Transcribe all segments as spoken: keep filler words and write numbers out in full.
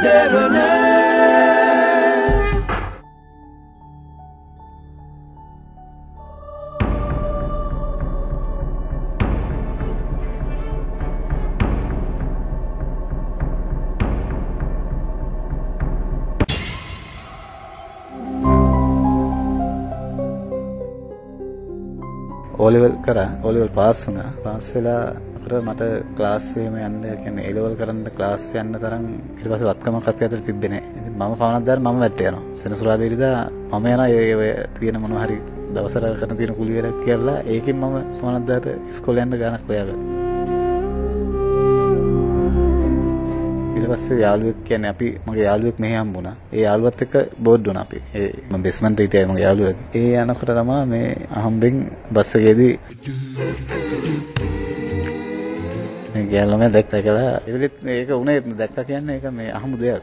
derana O level කරා O level pass වුණා. Pass වෙලා අර මට ක්ලාස් එකේම යන්න කියන්නේ A level කරන්න ක්ලාස් යන්න තරම් ඊට පස්සේ වත්කමක් අපේ අතට තිබ්බේ නැහැ. ඉතින් මම පවනක් දාලා මම වැට්ට යනවා. සෙනසුරාදා ඉරිදා මම යනවා ඒ ඔය තියෙන මොනවා හරි දවසට කරන තියෙන කුලි වැඩක් කියලා ඒකෙන් මම පවනක් දාලා ඉස්කෝලේ යන්න ගානක් හොයාගත්තා. ඊට පස්සේ යාළුවෙක් කියන්නේ අපි මගේ යාළුවෙක් මෙහෙ හම්බුණා. ඒ යාළුවත් එක්ක බෝඩ් වුණා අපි. ඒ මම බේස්මන්ට් එකේ හිටියා මගේ යාළුවෙක්. ඒ යනකොට තමයි මේ අහම්බෙන් බස් එකේදී මේ ගෑල්ලම දැක්කා කියලා. ඒකෙත් මේක උනේ දැක්කා කියන්නේ ඒක මේ අහමු දෙයක්.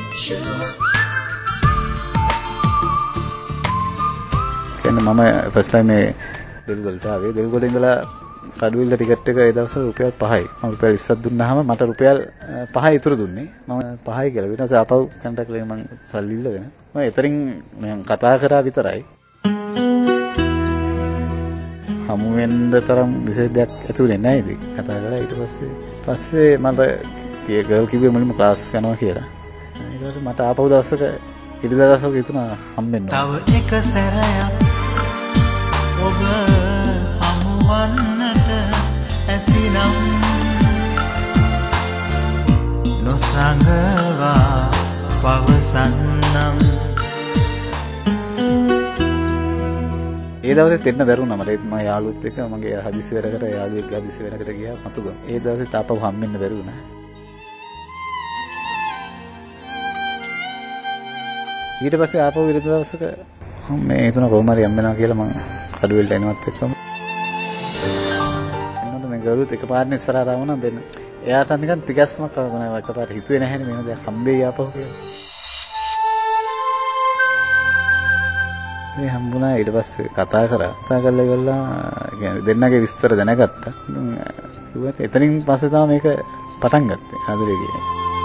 කියන්නේ මම ෆස්ට් ටයිම් මේ දෙල්ගොල්ට ආවේ. දෙල්ගොල්ලේ ඉඳලා කඩුවිල්ල ටිකට් එක ඒ දවස්වල රුපියල් පහයි. මම රුපියල් විස්සක් දුන්නාම මට රුපියල් පහයි ඉතුරු දුන්නේ. මම පහයි කියලා. ඊට පස්සේ ආපහු කන්ටැක්ට් එකෙන් මම සල්ලි ඉල්ලගෙන මම එතරින් මම කතා කරා විතරයි. හමු වෙන්න තරම් විශේෂ දෙයක් ඇතුලේ නැහැ ඉතින්. කතා කරා ඊට පස්සේ පස්සේ මට ඒ ගර්ල් කිව්වේ මුලින්ම ක්ලාස් යනවා කියලා. ඊට පස්සේ මට ආපහු දවසක ඉරිදා දවසක හිතුණා හම්බෙන්න. තව එක සැරයක් ඔබ හමුවන්නට ඇතිනම් නොසඟවා පවසන්නම්. ඒ දවසේ දෙන්න බැරුණා මට. මම යාළුවෙක් එක්ක මගේ හදිසි වැඩකට යාළුවෙක් හදිසි වැඩකට ගියා මතුගම. ඒ දවසේ තාපව හම්බෙන්න බැරුණා. ඊට පස්සේ ආපහු ඉරිද දවසක මේ හිතුණ කොහොම හරි යම්බෙනවා කියලා මම කඩුවෙලට එනවත් එක්කම එන්නොත් මේ ගලුත් එකපාරට ඉස්සරහට ආවනම් දෙන්න. එයාට නිකන් තිගැස්මක් ආවම එකපාරට හිතුවේ නැහැනේ මේන දෙයක් හම්බෙයි ආපහු කියලා. මේ හම්බුණා ඊට පස්සේ කතා කරා. කතා කරලා ඉවරලා කියන්නේ දෙන්නගේ විස්තර දැනගත්තා. ඉතින් එතනින් පස්සේ තමයි මේක පටන් ගත්තේ. ආදරේ කියන්නේ.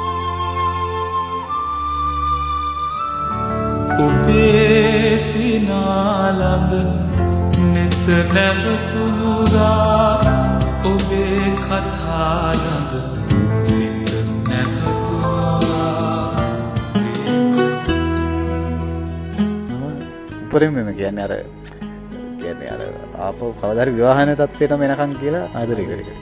ඔබේ සිනාලඟ නෙත නැවතුණා ඔබේ කතාලඟ සිත නැවතුණා. උපරිම මේ කියන්නේ අර කියන්නේ අර ආපහු කවදා හරි විවාහන තත්ත්වයට මෙනකන් කියලා ආදරේ කරේ.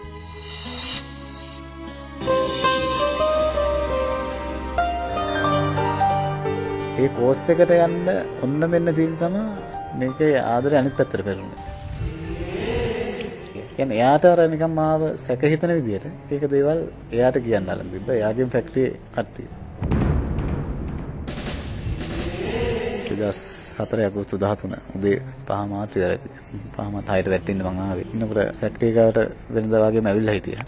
ඒ කෝස් එකට යන්න ඔන්න මෙන්න තියෙන තමයි මේකේ ආදරේ අනිත් පැත්තට පෙරුනේ. කියන්නේ එයාට අර නිකන් මාව සැක හිතන විදියට ඒක දේවල් එයාට කියන්න අලන් තිබ්බා. එයාගේ ෆැක්ටරි කට්ටිය. දෙදහස් හතරේ අගෝස්තු දහතුන උදේ පහ මාත් විතරයි. පහ මාත් හයට වැටෙන්න මං ආවේ. ඉන්නකොට ෆැක්ටරි එකට වෙනදා වගේම ඇවිල්ලා හිටියා.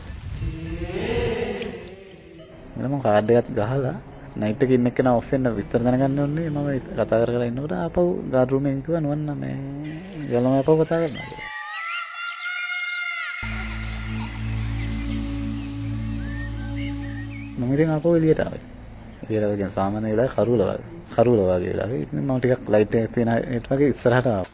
මම කාඩ් එකක් ගහලා නයිට් එකේ ඉන්න කෙනා ඔෆ් වෙන්න විස්තර දැනගන්න ඕනේ. මම කතා කර කර ඉන්නකොට ආපහු ගාඩ් රූම් එකෙන් කිව්වා නෝන්න මේ ගලම ආපහු කතා කරනවා කියලා. මම ඉතින් ආපහු එළියට ආවා. එළියට ආවම සාමාන්‍ය වෙලාව කරුවල වගේ. කරුවල වගේ වෙලාව. ඉතින් මම ටිකක් ලයිට් එකක් තියෙන ඒත් වගේ ඉස්සරහට ආවා.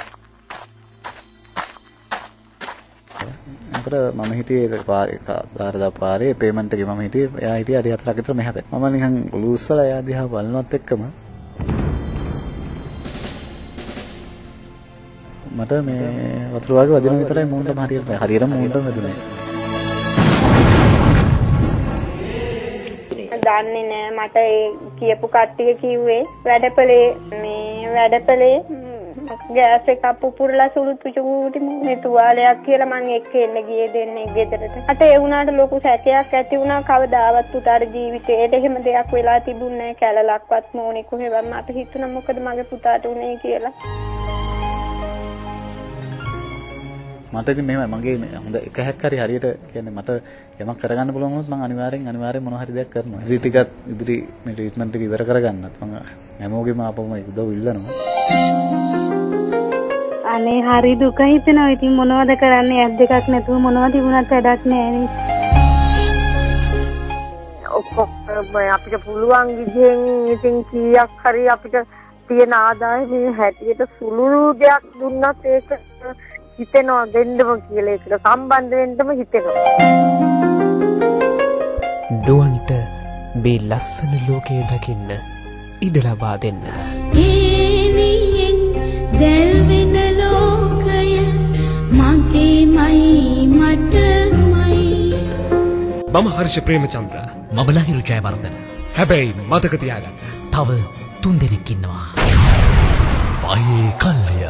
අපර මම හිටියේ පාරේ දාරදා පාරේ පේමන්ට් එකේ මම හිටියේ. එයා හිටියේ අඩි හතරක් විතර මෙහා පැත්තේ. මම නිකන් ඔලුස්සලා එයා දිහා බලනවත් එක්කම මට මේ වතුර වගේ වදින විතරයි මූණටම හරියට හරියටම මූණටම වැදුනේ. දන්නේ නෑ මට ඒ කියපු කට්ටිය කිව්වේ වැඩපලේ මේ වැඩපලේ ගෑස් එක පුපුරලා සුළු පුචුටි මේ තුවාලයක් කියලා මං එක්ක එන්න ගියේ දෙන්නේ ගෙදරට. අත ඒ වුණාට ලොකු සැකයක් ඇති වුණා. කවදාවත් පුතාට ජීවිතේට එහෙම දෙයක් වෙලා තිබුණේ නෑ. කැලලක්වත් මොනේ කොහෙවත් මට හිතුණා මොකද මගේ පුතාට උනේ කියලා. මට ඉතින් මෙහෙමයි මගේ හොඳ එක හැක් හරි හරියට කියන්නේ මට යමක් කරගන්න පුළුවන් වුණොත් මම අනිවාර්යෙන් අනිවාර්යෙන් මොනවා හරි දෙයක් කරනවා. ඉතින් ටිකක් ඉදිරි මේ ට්‍රීට්මන්ට් එක ඉවර කරගන්නත් මම හැමෝගෙම ආපහුම උදව් ඉල්ලනවා. අනේ හරි දුක හිතෙනවා. ඉතින් මොනවද කරන්නේ? ඇස් දෙකක් නැතුව මොනවද තිබුණත් වැඩක් නැහැ නේ. ඔක්කොම අපිට පුළුවන් විදිහෙන් ඉතින් කීයක් හරි අපිට තියෙන ආදායමේ හැටියට සුළු දෙයක් දුන්නත් ඒක හිතෙනවා දෙන්නම කියලා ඒකට සම්බන්ධ වෙන්නම හිතෙනවා. නුවන්ට මේ ලස්සන ලෝකය දකින්න ඉඩ ලබා දෙන්න. හේනියෙන් දැල්වෙන ලෝකය මගේමයි මටමයි. මම හර්ෂ ප්‍රේමචන්ද්‍ර. මම ලහිරු ජයවර්ධන. හැබැයි මතක තියාගන්න. තව තුන් දෙනෙක් ඉන්නවා. පයේ කල්ය